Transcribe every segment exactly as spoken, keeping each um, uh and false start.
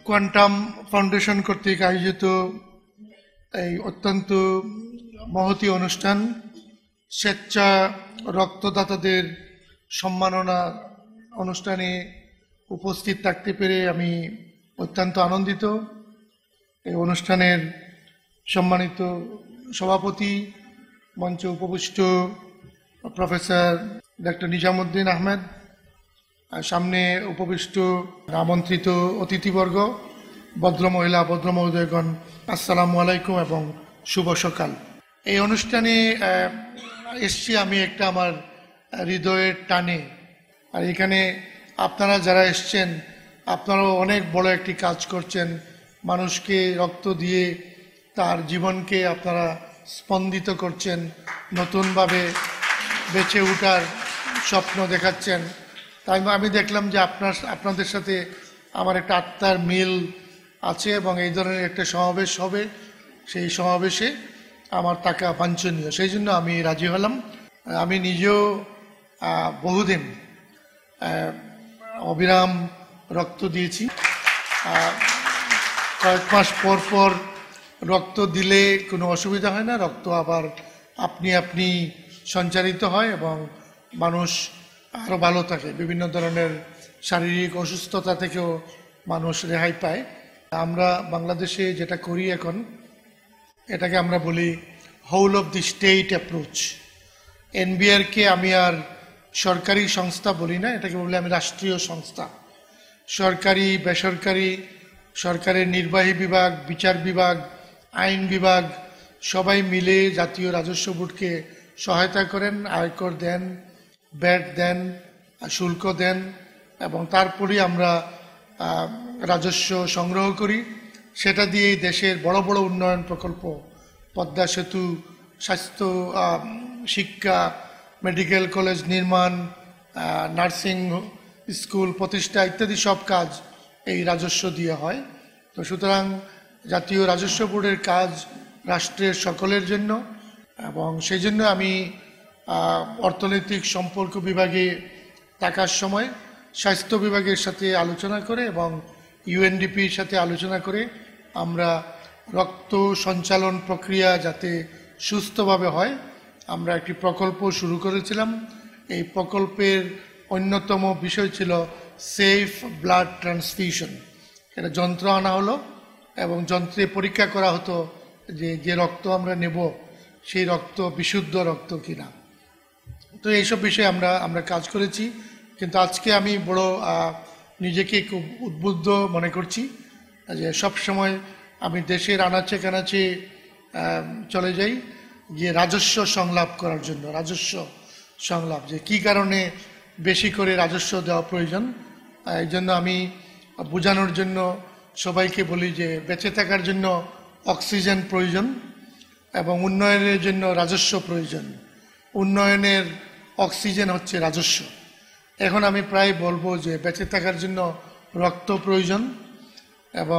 Quantum foundation কর্তৃক আয়োজিত এই অত্যন্ত মহতী অনুষ্ঠান স্বেচ্ছা রক্তদাতাদের সম্মাননা অনুষ্ঠানে উপস্থিত থাকতে পেরে আমি অত্যন্ত আনন্দিত। এই অনুষ্ঠানের সম্মানিত সভাপতি, মঞ্চে উপবিষ্ট প্রফেসর ডক্টর নিজামুদ্দিন আহমেদ, সামনে উপবিষ্ট আমন্ত্রিত অতিথিবর্গ, ভদ্রমহিলা ভদ্রমহোদয়গণ, আসসালামু আলাইকুম এবং শুভ সকাল। এই অনুষ্ঠানে এসছি আমি একটা আমার হৃদয়ের টানে। আর এখানে আপনারা যারা এসছেন আপনারাও অনেক বড় একটি কাজ করছেন। মানুষকে রক্ত দিয়ে তার জীবনকে আপনারা স্পন্দিত করছেন, নতুনভাবে বেঁচে ওঠার স্বপ্ন দেখাচ্ছেন। তাই আমি দেখলাম যে আপনার আপনাদের সাথে আমার একটা আত্মার মিল আছে এবং এই ধরনের একটা সমাবেশ হবে। সেই সমাবেশে আমার টাকা বাঞ্ছনীয়, সেই জন্য আমি রাজি হলাম। আমি নিজেও বহুদিন অবিরাম রক্ত দিয়েছি। কয়েক মাস পর পর রক্ত দিলে কোনো অসুবিধা হয় না, রক্ত আবার আপনি আপনি সঞ্চারিত হয় এবং মানুষ আরও ভালো থাকে। বিভিন্ন ধরনের শারীরিক অসুস্থতা থেকেও মানুষ রেহাই পায়। আমরা বাংলাদেশে যেটা করি এখন, এটাকে আমরা বলি whole of the state approach. এনবিআরকে আমি আর সরকারি সংস্থা বলি না, এটাকে বলি আমি রাষ্ট্রীয় সংস্থা। সরকারি, বেসরকারি, সরকারের নির্বাহী বিভাগ, বিচার বিভাগ, আইন বিভাগ সবাই মিলে জাতীয় রাজস্ব বোর্ডকে সহায়তা করেন, আয়কর দেন, ব্যাট দেন, শুল্ক দেন এবং তারপরেই আমরা রাজস্ব সংগ্রহ করি। সেটা দিয়েই দেশের বড় বড় উন্নয়ন প্রকল্প, পদ্মা সেতু, স্বাস্থ্য, শিক্ষা, মেডিকেল কলেজ নির্মাণ, নার্সিং স্কুল প্রতিষ্ঠা ইত্যাদি সব কাজ এই রাজস্ব দিয়ে হয়। তো সুতরাং জাতীয় রাজস্ব বোর্ডের কাজ রাষ্ট্রের সকলের জন্য এবং সেই জন্য আমি অর্থনৈতিক সম্পর্ক বিভাগে থাকার সময় স্বাস্থ্য বিভাগের সাথে আলোচনা করে এবং ইউএনডিপির সাথে আলোচনা করে আমরা রক্ত সঞ্চালন প্রক্রিয়া যাতে সুস্থভাবে হয়, আমরা একটি প্রকল্প শুরু করেছিলাম। এই প্রকল্পের অন্যতম বিষয় ছিল সেফ ব্লাড ট্রান্সফিউশন। এটা যন্ত্র আনা হলো এবং যন্ত্রে পরীক্ষা করা হতো যে যে রক্ত আমরা নেব সেই রক্ত বিশুদ্ধ রক্ত কিনা। তো এইসব বিষয়ে আমরা আমরা কাজ করেছি। কিন্তু আজকে আমি বড় নিজেকে খুব উদ্বুদ্ধ মনে করছি যে সব সময় আমি দেশের আনাচে কানাচে চলে যাই যে রাজস্ব সংলাপ করার জন্য। রাজস্ব সংলাপ যে কি কারণে বেশি করে রাজস্ব দেওয়া প্রয়োজন, এই জন্য আমি বোঝানোর জন্য সবাইকে বলি যে বেঁচে থাকার জন্য অক্সিজেন প্রয়োজন এবং উন্নয়নের জন্য রাজস্ব প্রয়োজন। উন্নয়নের অক্সিজেন হচ্ছে রাজস্ব। এখন আমি প্রায় বলবো যে বেঁচে থাকার জন্য রক্ত প্রয়োজন এবং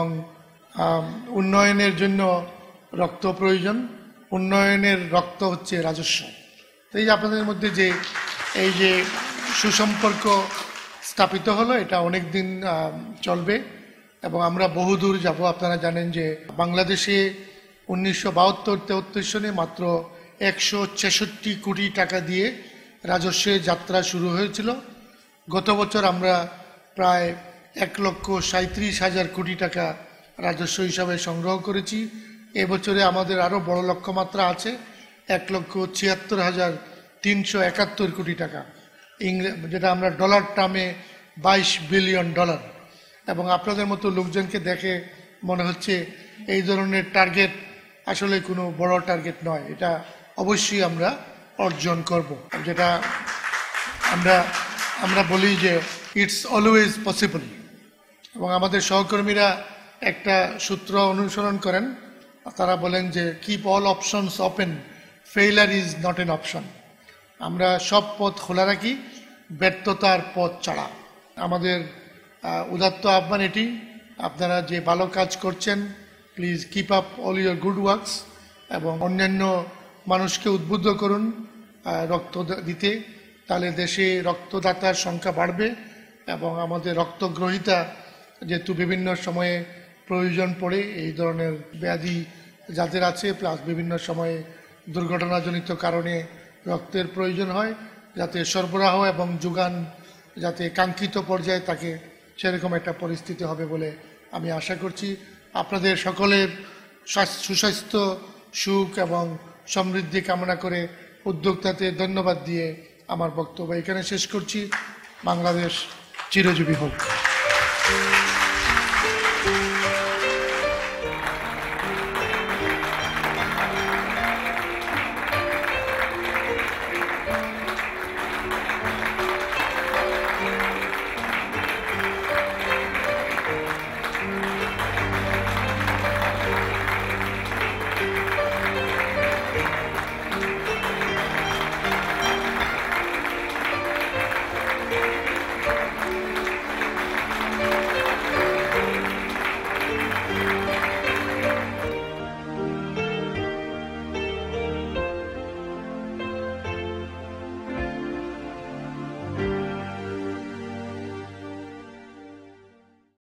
উন্নয়নের জন্য রক্ত প্রয়োজন। উন্নয়নের রক্ত হচ্ছে রাজস্ব। এই যে আপনাদের মধ্যে যে এই যে সুসম্পর্ক স্থাপিত হলো, এটা অনেক দিন চলবে এবং আমরা বহুদূর যাব। আপনারা জানেন যে বাংলাদেশে উনিশশো বাহাত্তর তেহত্তর সনে মাত্র একশো ছেষট্টি কোটি টাকা দিয়ে রাজস্বের যাত্রা শুরু হয়েছিল। গত বছর আমরা প্রায় এক লক্ষ সাঁত্রিশ হাজার কোটি টাকা রাজস্ব হিসাবে সংগ্রহ করেছি। এবছরে আমাদের আরও বড় লক্ষ্যমাত্রা আছে, এক লক্ষ ছিয়াত্তর হাজার তিনশো একাত্তর কোটি টাকা, ইংরেজি যেটা আমরা ডলার টার্মে বাইশ বিলিয়ন ডলার। এবং আপনাদের মতো লোকজনকে দেখে মনে হচ্ছে এই ধরনের টার্গেট আসলে কোনো বড় টার্গেট নয়, এটা অবশ্যই আমরা অর্জন করব। যেটা আমরা আমরা বলি যে ইটস অলওয়েজ পসিবল। এবং আমাদের সহকর্মীরা একটা সূত্র অনুসরণ করেন, তারা বলেন যে keep all options open, failure is not an option. আমরা সব পথ খোলা রাখি, ব্যর্থতার পথ ছাড়া। আমাদের উদাত্ত আহ্বান এটি, আপনারা যে ভালো কাজ করছেন please keep up all your good works এবং অন্যান্য মানুষকে উদ্বুদ্ধ করুন রক্ত দিতে। তাহলে দেশে রক্তদাতার সংখ্যা বাড়বে এবং আমাদের রক্তগ্রহিতা যেহেতু বিভিন্ন সময়ে প্রয়োজন পড়ে এই ধরনের ব্যাধি যাদের আছে, প্লাস বিভিন্ন সময়ে দুর্ঘটনাজনিত কারণে রক্তের প্রয়োজন হয়, যাতে সরবরাহ এবং যোগান যাতে কাঙ্ক্ষিত পর্যায়ে থাকে সেরকম একটা পরিস্থিতি হবে বলে আমি আশা করছি। আপনাদের সকলের সুস্বাস্থ্য, সুখ এবং সমৃদ্ধি কামনা করে উদ্যোক্তাতে ধন্যবাদ দিয়ে আমার বক্তব্য এখানে শেষ করছি। বাংলাদেশ চিরজীবী হোক।